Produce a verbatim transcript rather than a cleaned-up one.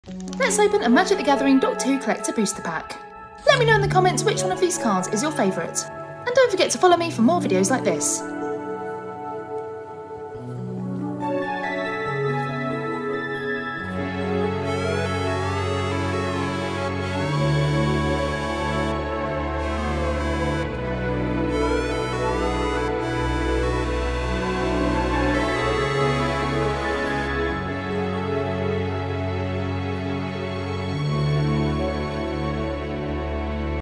Let's open a Magic the Gathering Doctor Who Collector Booster Pack. Let me know in the comments which one of these cards is your favourite. And don't forget to follow me for more videos like this.